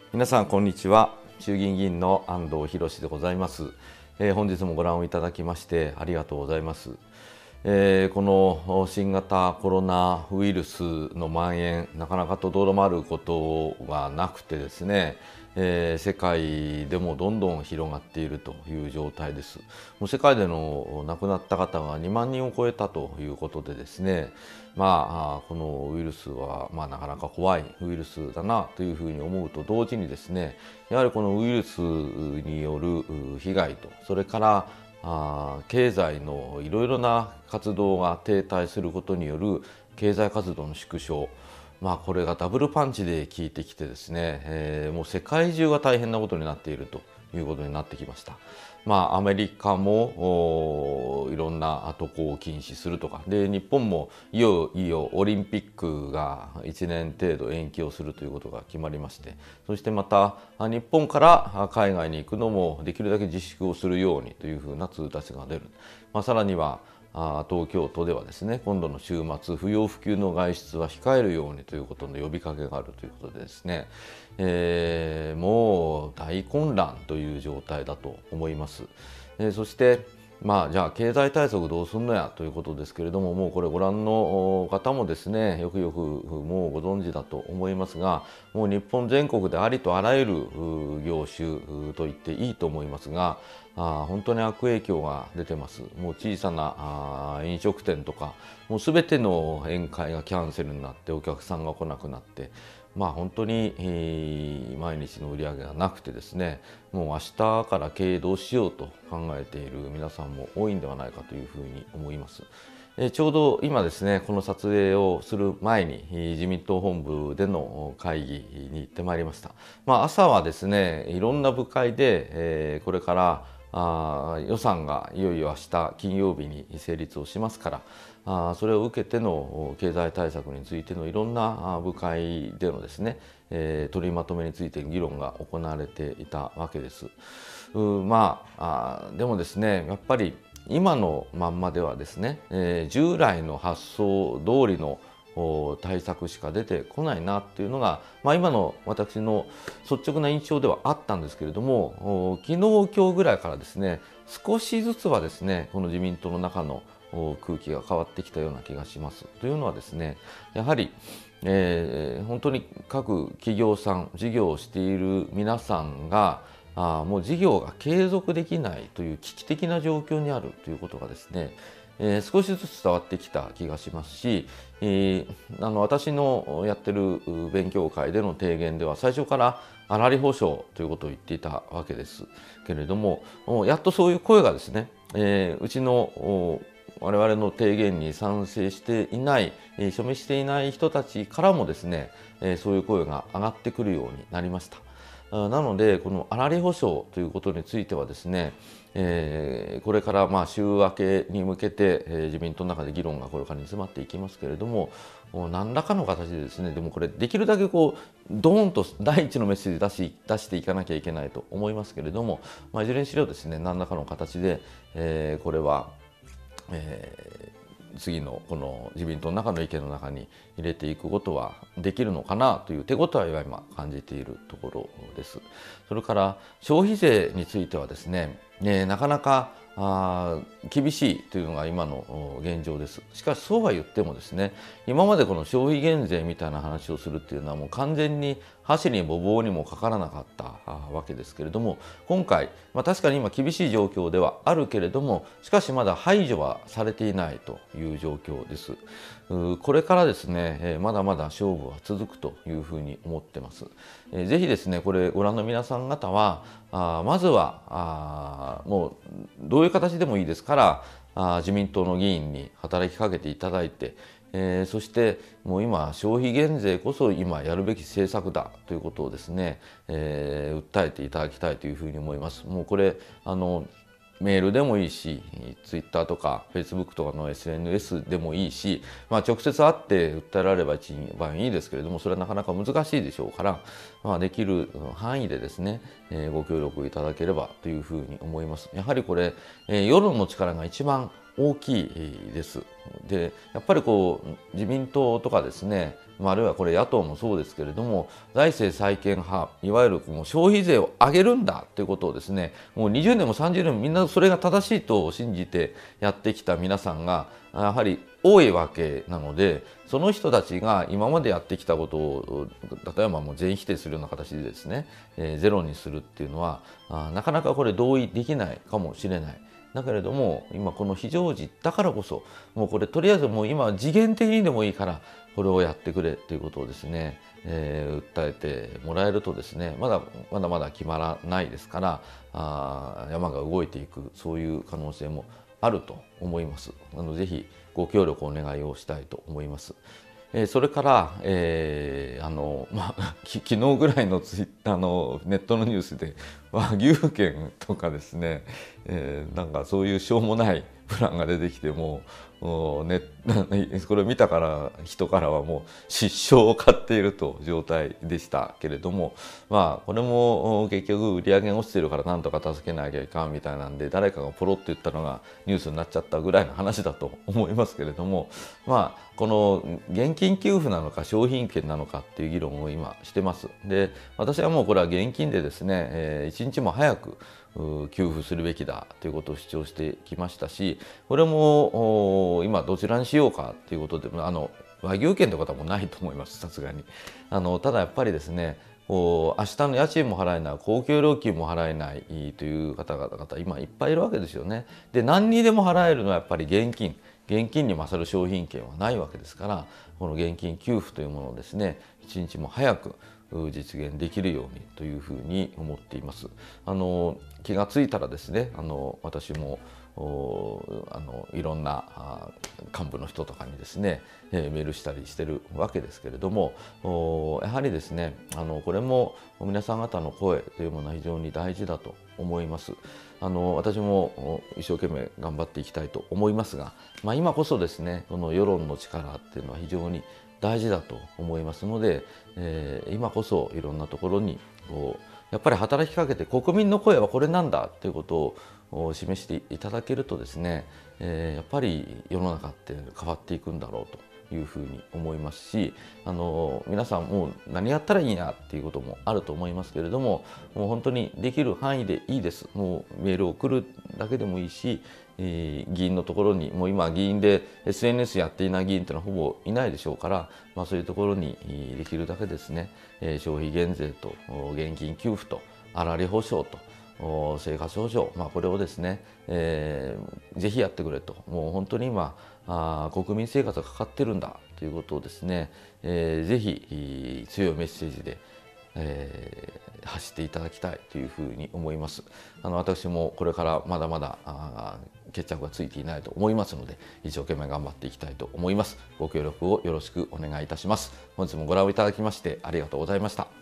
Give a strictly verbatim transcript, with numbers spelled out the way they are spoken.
皆さんこんにちは。衆議院議員の安藤博でございます。えー、本日もご覧をいただきましてありがとうございます。えー、この新型コロナウイルスの蔓延、なかなかとどまることがなくてですね、えー、世界でもどんどん広がっているという状態です。もう世界での亡くなった方がにまんにんを超えたということでですね、まあ、このウイルスは、まあ、なかなか怖いウイルスだなというふうに思うと同時にですね、やはりこのウイルスによる被害と、それからあ経済のいろいろな活動が停滞することによる経済活動の縮小、まあ、これがダブルパンチで効いてきてですね、えー、もう世界中が大変なことになっているということになってきました。まあ、アメリカもいろんな渡航を禁止するとかで、日本もいよいよオリンピックがいちねん程度延期をするということが決まりまして、そしてまた日本から海外に行くのもできるだけ自粛をするようにというふうな通達が出る。まあ、さらには東京都ではですね、今度の週末不要不急の外出は控えるようにということの呼びかけがあるということでですね、えー、もう大混乱という状態だと思います。えー、そしてまあ、じゃあ経済対策どうすんのやということですけれども、もうこれご覧の方もですね、よくよくもうご存知だと思いますが、もう日本全国でありとあらゆる業種と言っていいと思いますが、あ本当に悪影響が出てます。もう小さなあ飲食店とか、もうすべての宴会がキャンセルになってお客さんが来なくなって、まあ、本当に、えー、毎日の売り上げがなくてですね、もう明日から経営どうしようと考えている皆さんも多いんではないかというふうに思います。えー、ちょうど今ですね、この撮影をする前に自民党本部での会議に行ってまいりました。まあ、朝はですね、いろんな部会で、えー、これからあ予算がいよいよ明日金曜日に成立をしますから、あそれを受けての経済対策についてのいろんな部会でのですね、えー、取りまとめについて議論が行われていたわけです。うまあ、あでもですね、やっぱり今のまんまではですね、えー、従来の発想通りの対策しか出てこないなっていうのが、まあ、今の私の率直な印象ではあったんですけれども、昨日今日ぐらいからですね、少しずつはですね、この自民党の中の空気が変わってきたような気がします。というのはですね、やはり、えー、本当に各企業さん、事業をしている皆さんがあもう事業が継続できないという危機的な状況にあるということがですね、えー、少しずつ伝わってきた気がしますし、えー、あの私のやってる勉強会での提言では最初から粗利保証ということを言っていたわけですけれども、やっとそういう声がですね、えー、うちの我々の提言に賛成していない、署名していない人たちからもですね、そういう声が上がってくるようになりました。なので、この粗利保証ということについてはですね、えー、これからまあ週明けに向けて、えー、自民党の中で議論がこれから煮詰まっていきますけれども、何らかの形でですね、でもこれできるだけこうドーンと第一のメッセージ出し出していかなきゃいけないと思いますけれども、まあ、いずれにしろですね、何らかの形で、えー、これは、えー次のこの自民党の中の意見の中に入れていくことはできるのかなという手応えは今感じているところです。それから消費税についてはですね、ねなかなかあ厳しいというのが今の現状です。しかしそうは言ってもですね、今までこの消費減税みたいな話をするっていうのはもう完全に箸にも棒にもかからなかったわけですけれども、今回、まあ、確かに今厳しい状況ではあるけれども、しかしまだ排除はされていないという状況です。これからですね、まだまだ勝負は続くというふうに思ってます。ぜひですね、これご覧の皆さん方は、あまずはあもうどういう形でもいいですからあ自民党の議員に働きかけていただいて、えー、そしてもう今消費減税こそ今やるべき政策だということをですね、えー、訴えていただきたいというふうに思います。もうこれあのメールでもいいし、ツイッターとかフェイスブックとかの エスエヌエス でもいいし、まあ、直接会って訴えられれば一番いいですけれども、それはなかなか難しいでしょうから、まあ、できる範囲でですね、えー、ご協力いただければというふうに思います。やはりこれ、えー、世論の力が一番大きいです。でやっぱりこう自民党とかですね、あるいはこれ野党もそうですけれども、財政再建派、いわゆるこう消費税を上げるんだということをですね、もうにじゅうねんもさんじゅうねんもみんなそれが正しいと信じてやってきた皆さんがやはり多いわけなので、その人たちが今までやってきたことを例えばもう全否定するような形でですね、えー、ゼロにするっていうのはあなかなかこれ同意できないかもしれない。だけれども今この非常時だからこそ、もうこれとりあえずもう今次元的にでもいいからこれをやってくれということをですね、えー、訴えてもらえるとですね、まだまだまだ決まらないですから、あ山が動いていく、そういう可能性もあると思います。あのぜひご協力お願いをしたいと思います。えー、それから、えーあのまあ、き昨日ぐらいのツイッターのネットのニュースで和牛券とかですね、えー、なんかそういうしょうもないプランが出てきてもう、ね、これを見たから人からはもう失笑を買っていると状態でしたけれども、まあこれも結局売り上げが落ちてるからなんとか助けなきゃいかんみたいなんで、誰かがポロッと言ったのがニュースになっちゃったぐらいの話だと思いますけれども、まあこの現金給付なのか商品券なのかっていう議論を今してます。で私はもうこれは現金でですね、えー、一日も早く給付するべきだということを主張してきましたし、これも今どちらにしようかということで、あの和牛券ということはもうないと思います、さすがに。あのただやっぱりですね、こう明日の家賃も払えない、公共料金も払えないという方々今いっぱいいるわけですよね。で何にでも払えるのはやっぱり現金。現金に勝る商品券はないわけですから、この現金給付というものをですね、一日も早く実現できるようにというふうに思っています。あの気がついたらですね、あの私もあのいろんな幹部の人とかにですね、えー、メールしたりしてるわけですけれども、やはりですね、あのこれも皆さん方の声というものは非常に大事だと思います。あの私も一生懸命頑張っていきたいと思いますが、まあ、今こそですね、この世論の力っていうのは非常に大事だと思いますので、えー、今こそいろんなところにこうやっぱり働きかけて、国民の声はこれなんだということを示していただけるとですね、えー、やっぱり世の中って変わっていくんだろうというふうに思いますし、あの皆さんもう何やったらいいなっていうこともあると思いますけれども、もう本当にできる範囲でいいです。もうメールを送るだけでもいいし、えー、議員のところに、もう今議員で エスエヌエス やっていない議員っていうのはほぼいないでしょうから、まあ、そういうところにできるだけですね、えー、消費減税と現金給付と粗利保証と生活保障、まあ、これをですね、えー、ぜひやってくれと、もう本当に今あ国民生活がかかってるんだということをですね、えー、ぜひ強いメッセージで、えー、発していただきたいというふうに思います。あの私もこれからまだまだあ決着がついていないと思いますので、一生懸命頑張っていきたいと思います。ご協力をよろしくお願いいたします。本日もご覧いただきましてありがとうございました。